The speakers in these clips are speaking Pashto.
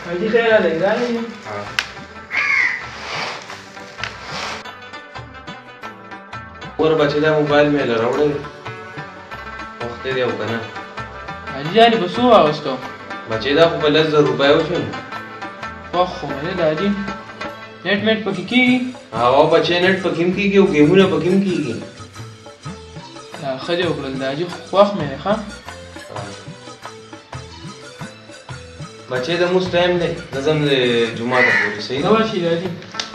حاجی خیر علیه ور بچی دا موبایل مې لراوړی وخت دی او کنه حاجی جانې په څو واغستو بچی دا خو په 10,000 روپۍ وشو وخت خو مې دی حاجي نیټ میټ پکې کېږي هوا بچی نیټ پکې هم کېږي او ګیمونه پکې هم کېږي ښه دې وکړل د حاجي خوښ مې دی ښه بچی د موس ټایم دی نظم د جمعه ته پورې صحیح ښه ورشي حاجي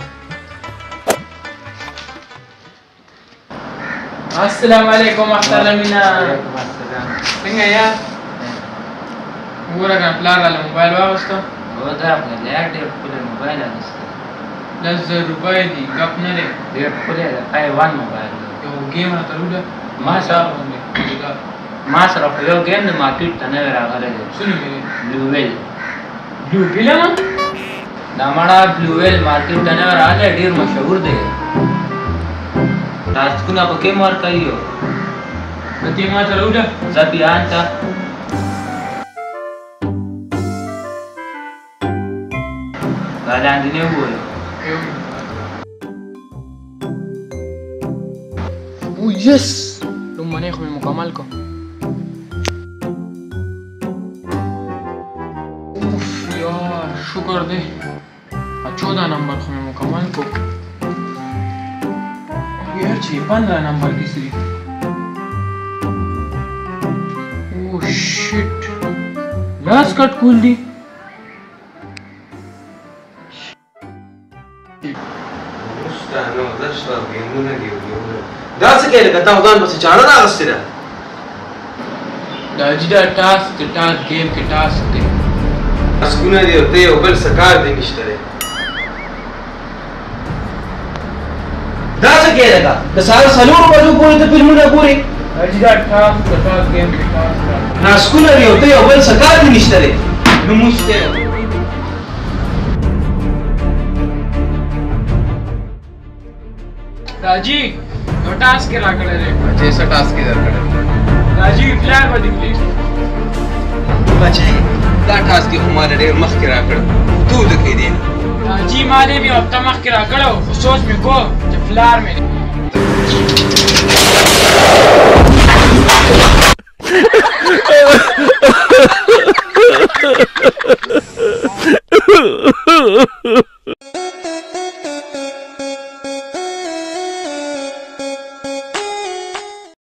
السلام علیکم محترمینه وعلیکم السلام څنګه یا وګوره کنه پلار راله موبایل واغسته هو دا خو لږ ډېر ښکلی موبایل اخیستی 10,000 روپۍ دي ګپ نه دی ډېر ښکلی دی ای1 موبایل دی یو ګیم راته وډه ما سره خو یو ګیم د مارکیټ ته نوی راغلی دی څه نوم یې بلو ویل بلو ویل هم دا مړه بلو ویل مارکیټ ته نوی راغلی ډېر مشهور دی ټاسکونه پکې هم ورکوي نو ته ما سره وډه زه بیان ته دا لاندې نه ووایو او یس لومړنی خو مې مکمل کړ اوف یار شکر دی 14 نمبر خو مې مکمل کړ یار چې 15 نمبر کیسې دي او شیټ لاس کټ کول دي نو دشته ګیمونه دي دا څه کوي لکه تا ځان پسې چاړه راغستې ده دا حاجي دا ټاسک دی ټاسک ګیم کې ټاسک دی ټاسکونه دي او ته یو بل څه کار دی نشته دی دا څه کوي لکه د سهار 4 بجو پورې ته فلمونه ګورې حاجي دا ټاسک دی ټاسک ګیم کې ټاسک ټاسکونه دي او ته یو بل څه کار دی نشته دی نو موږ ته راجی یو ټاسک یې راکړی دی چې څه ټاسک یې درکړی راجی فلار به دې کړي بچی دا ټاسک یې خو ما له ډېر مخکې راکړ تو ودکې دی راجی ما دې مې هفته مخکې راکړی و خو سوچ مې کو چې فلار مې دی